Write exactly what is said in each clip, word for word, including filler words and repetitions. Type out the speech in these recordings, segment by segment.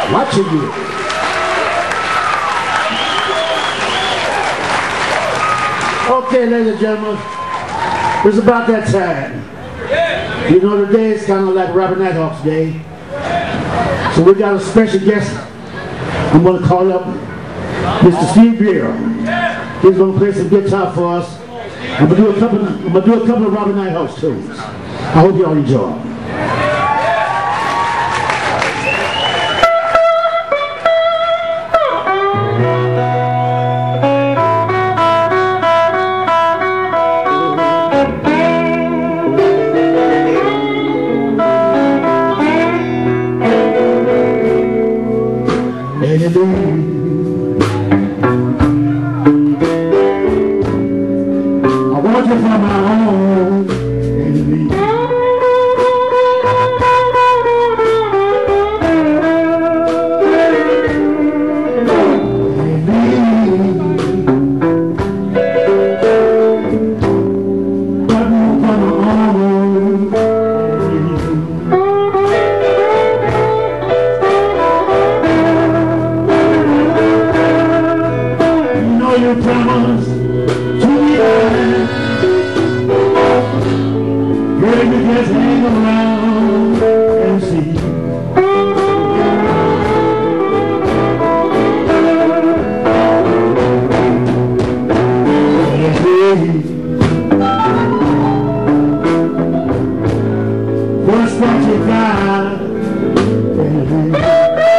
Watching you. Okay, ladies and gentlemen, it's about that time. You know, today is kind of like Robert Nighthawk's day. So we got a special guest. I'm going to call up Mister Steve Beer. He's going to play some guitar for us. I'm going to do a couple. Of, I'm going to do a couple of Robert Nighthawk's tunes. I hope you all enjoy. I want you for my own enemy. You promised to be mine. Girl, you just hang around and see. Yeah, baby. What's what you got? Yeah,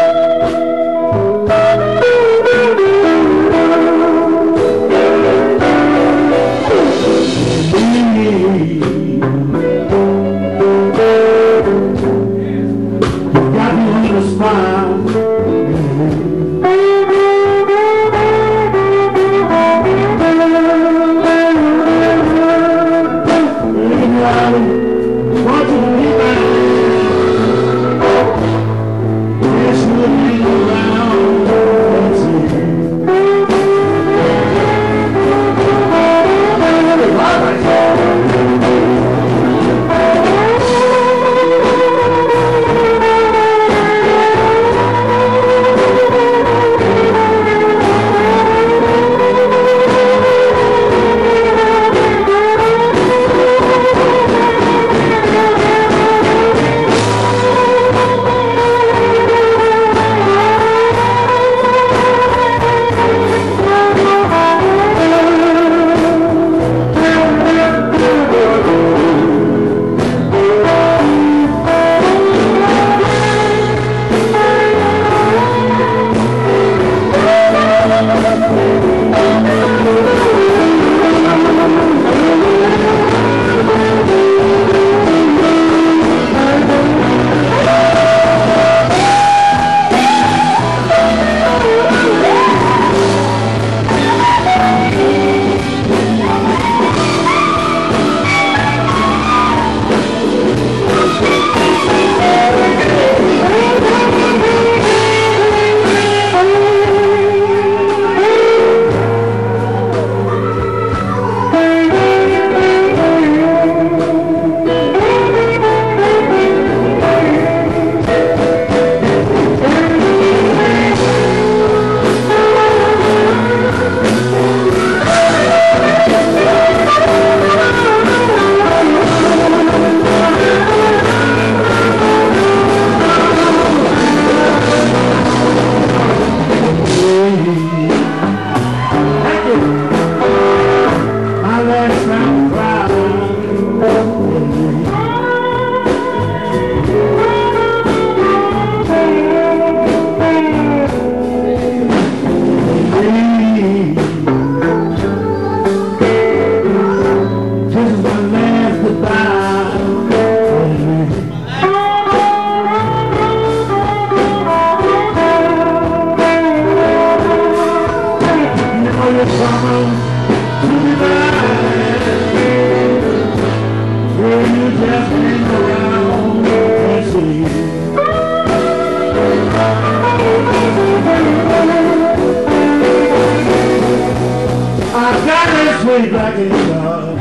way back in love,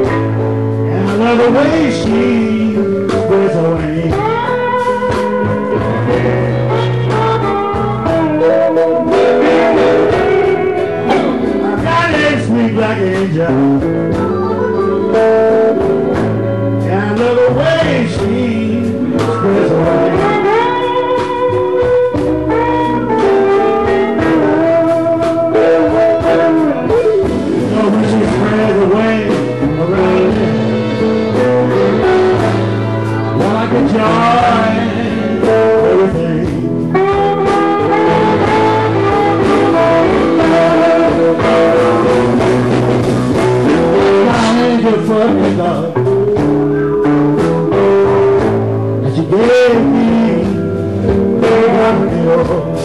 and I love the way she goes away. enjoy everything. My angel for me, love, that you gave me, I'm yours.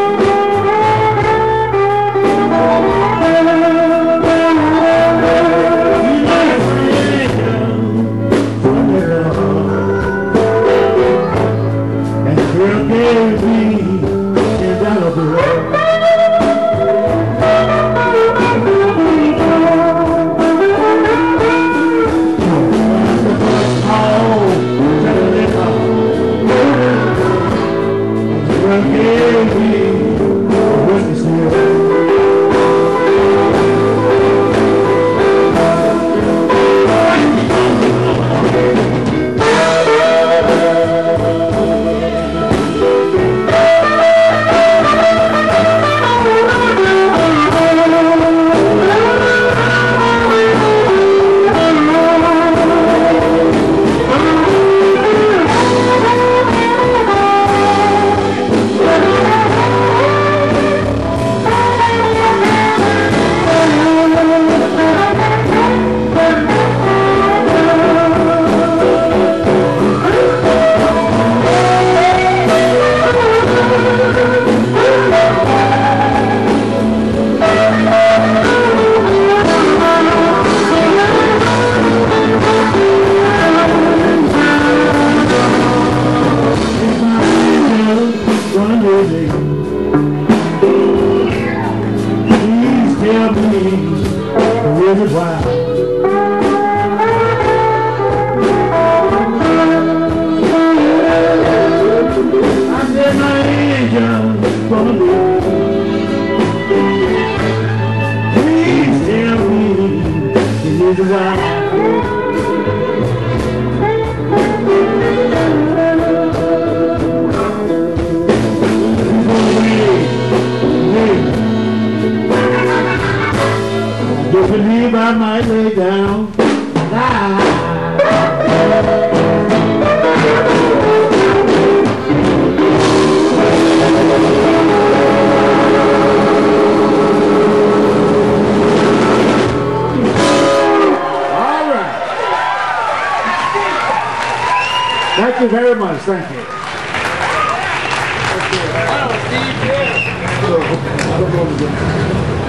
Don't believe I might lay down and die. All right. Thank you very much. Thank you. I don't know.